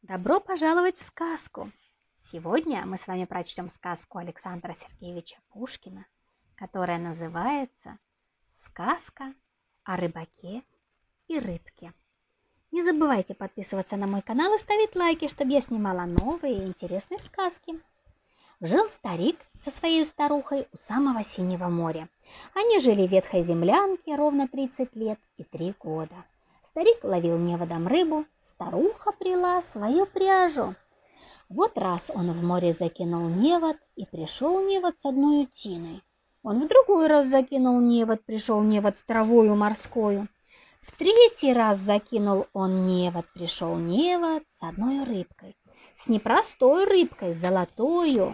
Добро пожаловать в сказку! Сегодня мы с вами прочтем сказку Александра Сергеевича Пушкина, которая называется «Сказка о рыбаке и рыбке». Не забывайте подписываться на мой канал и ставить лайки, чтобы я снимала новые и интересные сказки. Жил старик со своей старухой у самого Синего моря. Они жили в ветхой землянке ровно 30 лет и 3 года. Старик ловил неводом рыбу, старуха прила свою пряжу. Вот раз он в море закинул невод, и пришел невод с одной утиной. Он в другой раз закинул невод, пришел невод с травою морскою. В третий раз закинул он невод, пришел невод с одной рыбкой. С непростой рыбкой, золотою.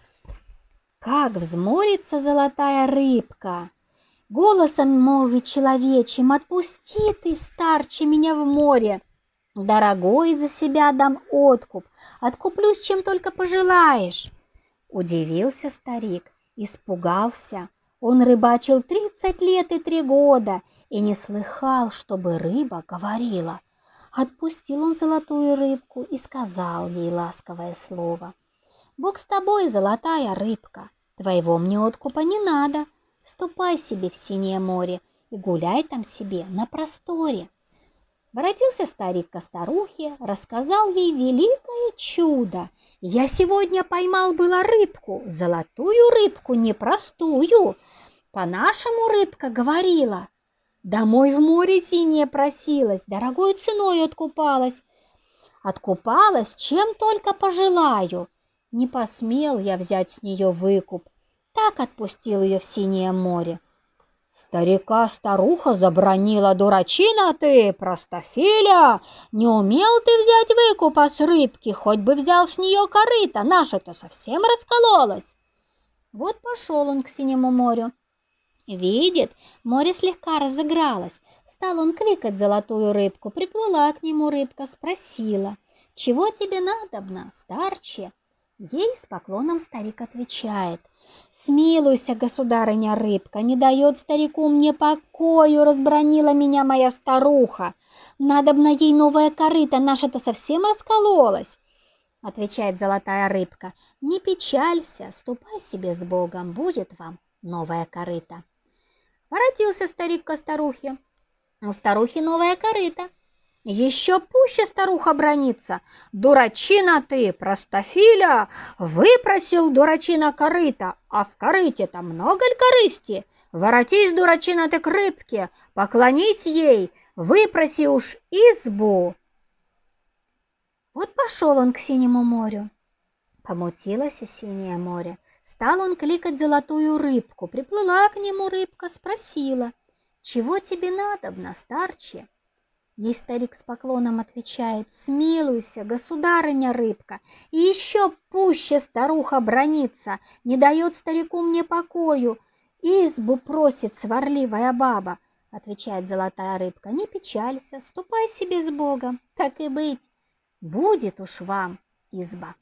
Как взморится золотая рыбка! Голосом молвит человечьим: «Отпусти ты, старче, меня в море! Дорогой за себя дам откуп, откуплюсь, чем только пожелаешь». Удивился старик, испугался. Он рыбачил 30 лет и 3 года и не слыхал, чтобы рыба говорила. Отпустил он золотую рыбку и сказал ей ласковое слово: «Бог с тобой, золотая рыбка, твоего мне откупа не надо. Ступай себе в синее море и гуляй там себе на просторе». Воротился старик ко старухе, рассказал ей великое чудо. «Я сегодня поймал было рыбку, золотую рыбку, непростую. По-нашему рыбка говорила. Домой в море синее просилась, дорогой ценой откупалась. Откупалась, чем только пожелаю. Не посмел я взять с нее выкуп, так отпустил ее в синее море». Старика старуха забранила: «Дурачина ты, простофиля! Не умел ты взять выкупа с рыбки, хоть бы взял с нее корыто, наша-то совсем раскололась». Вот пошел он к синему морю. Видит, море слегка разыгралось. Стал он кликать золотую рыбку. Приплыла к нему рыбка, спросила: «Чего тебе надобно, старче?» Ей с поклоном старик отвечает: «Смилуйся, государыня рыбка, не дает старику мне покою, разбранила меня моя старуха. Надобно ей новая корыта, наша-то совсем раскололась». Отвечает золотая рыбка: «Не печалься, ступай себе с Богом, будет вам новая корыта». Воротился старик ко старухе. У старухи новая корыта. Еще пуще старуха бранится: «Дурачина ты, простофиля! Выпросил, дурачина, корыто, а в корыте-то много ль корысти? Воротись, дурачина, ты к рыбке, поклонись ей, выпроси уж избу». Вот пошел он к синему морю. Помутилось и синее море. Стал он кликать золотую рыбку. Приплыла к нему рыбка, спросила: «Чего тебе надобно, старче?» Ей старик с поклоном отвечает: «Смилуйся, государыня рыбка, и еще пуще старуха бранится, не дает старику мне покою, избу просит сварливая баба». Отвечает золотая рыбка: «Не печалься, ступай себе с Богом, так и быть, будет уж вам изба».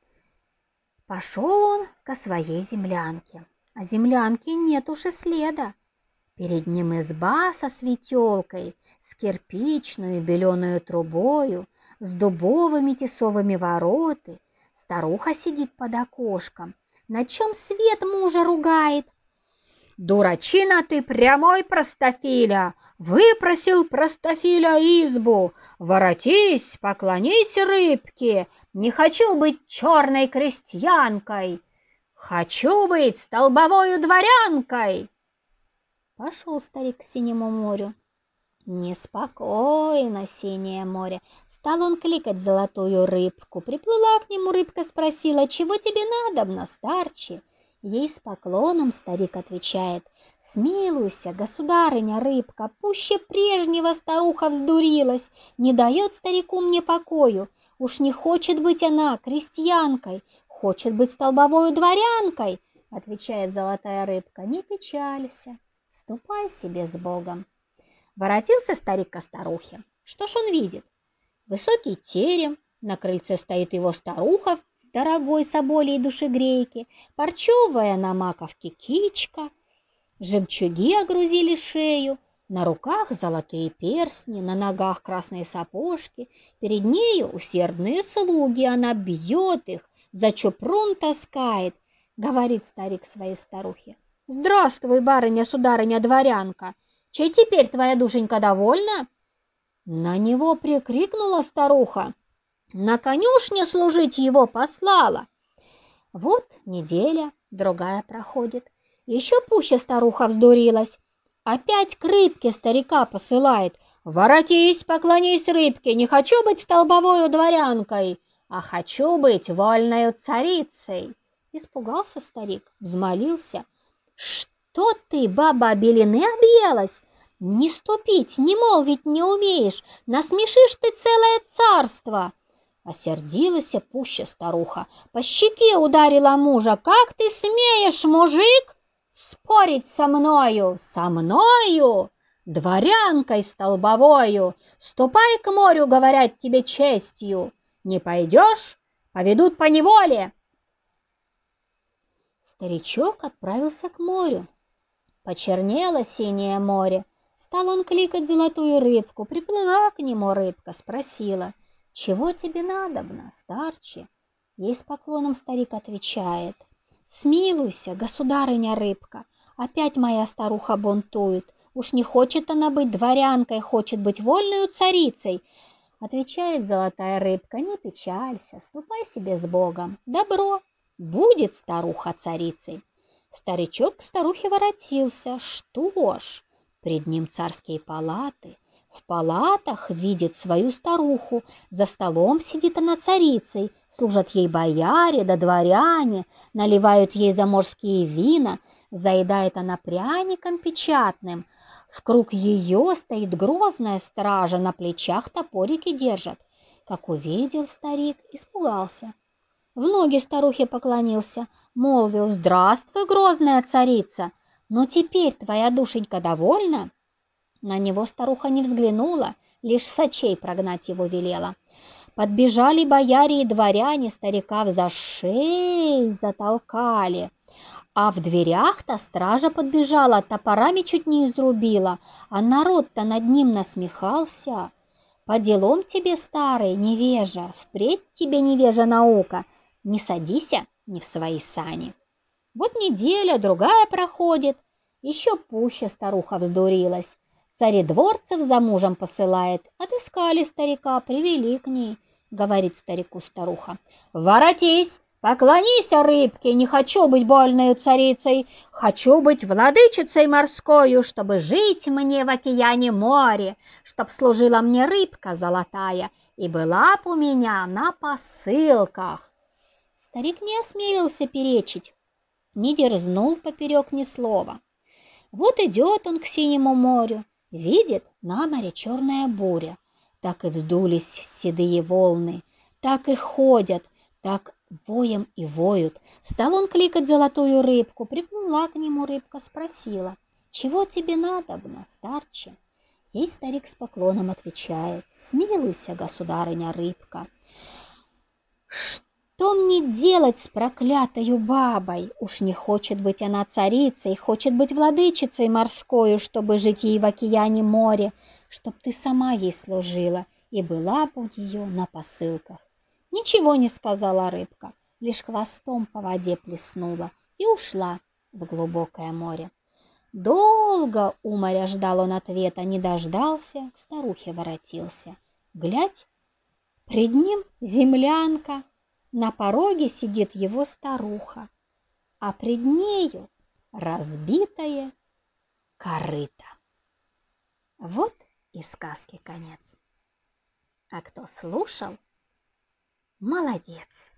Пошел он ко своей землянке, а землянки нет уж и следа. Перед ним изба со светелкой, с кирпичную беленую трубою, с дубовыми тесовыми вороты. Старуха сидит под окошком, на чем свет мужа ругает: «Дурачина ты, прямой простофиля! Выпросил простофиля избу! Воротись, поклонись рыбке! Не хочу быть черной крестьянкой! Хочу быть столбовою дворянкой!» Пошел старик к синему морю. Неспокойно синее море. Стал он кликать золотую рыбку. Приплыла к нему рыбка, спросила: «Чего тебе надобно, старче?» Ей с поклоном старик отвечает: «Смилуйся, государыня рыбка, пуще прежнего старуха вздурилась, не дает старику мне покою. Уж не хочет быть она крестьянкой, хочет быть столбовою дворянкой». Отвечает золотая рыбка: «Не печалься, ступай себе с Богом». Воротился старик ко старухе. Что ж он видит? Высокий терем, на крыльце стоит его старуха в дорогой соболей душегрейке, парчевая на маковке кичка, жемчуги огрузили шею, На руках золотые перстни, на ногах красные сапожки. Перед нею усердные слуги, она бьет их, за чупрун таскает. Говорит старик своей старухе: «Здравствуй, барыня, сударыня, дворянка! Чей теперь твоя душенька довольна?» На него прикрикнула старуха: «На конюшне служить его послала!» Вот неделя, другая проходит. Еще пуще старуха вздурилась. Опять к рыбке старика посылает: «Воротись, поклонись рыбке, не хочу быть столбовою дворянкой, а хочу быть вольною царицей». Испугался старик, взмолился: «Что ты, баба, белины объелась? Не ступить, не молвить не умеешь, насмешишь ты целое царство!» Осердилась пуще старуха, по щеке ударила мужа: «Как ты смеешь, мужик, спорить со мною, дворянкой столбовою? Ступай к морю, говорят тебе честью, не пойдешь, поведут по неволе». Старичок отправился к морю. Почернело синее море. Стал он кликать золотую рыбку. Приплыла к нему рыбка, спросила: «Чего тебе надобно, старче?» Ей с поклоном старик отвечает: «Смилуйся, государыня рыбка, опять моя старуха бунтует. Уж не хочет она быть дворянкой, хочет быть вольною царицей». Отвечает золотая рыбка: «Не печалься, ступай себе с Богом. Добро, будет старуха царицей». Старичок к старухе воротился. Что ж, пред ним царские палаты. В палатах видит свою старуху, за столом сидит она царицей, служат ей бояре да дворяне, наливают ей заморские вина, заедает она пряником печатным. В круг ее стоит грозная стража, на плечах топорики держат. Как увидел старик, испугался. В ноги старухе поклонился, молвил: «Здравствуй, грозная царица! Ну теперь твоя душенька довольна?» На него старуха не взглянула, лишь с очей прогнать его велела. Подбежали бояре и дворяне, старика в зашей затолкали. А в дверях-то стража подбежала, топорами чуть не изрубила, а народ-то над ним насмехался. «По делам тебе, старый невежа, впредь тебе, невежа, наука, не садися не в свои сани». Вот неделя, другая проходит, еще пуще старуха вздурилась. Царедворцев за мужем посылает, отыскали старика, привели к ней. Говорит старику старуха: «Воротись, поклонись рыбке, не хочу быть больною царицей, хочу быть владычицей морскою, чтобы жить мне в океане море, чтоб служила мне рыбка золотая и была б у меня на посылках». Старик не осмелился перечить, не дерзнул поперек ни слова. Вот идет он к синему морю, видит, на море черная буря. Так и вздулись седые волны, так и ходят, так воем и воют. Стал он кликать золотую рыбку, приплыла к нему рыбка, спросила: «Чего тебе надобно, старче?» Ей старик с поклоном отвечает: «Смилуйся, государыня рыбка, что мне делать с проклятою бабой? Уж не хочет быть она царицей, хочет быть владычицей морскою, чтобы жить ей в океане море, чтоб ты сама ей служила и была бы у нее на посылках». Ничего не сказала рыбка, лишь хвостом по воде плеснула и ушла в глубокое море. Долго у моря ждал он ответа, не дождался, к старухе воротился. Глядь, пред ним землянка. На пороге сидит его старуха, а пред нею разбитое корыто. Вот и сказки конец. А кто слушал, молодец.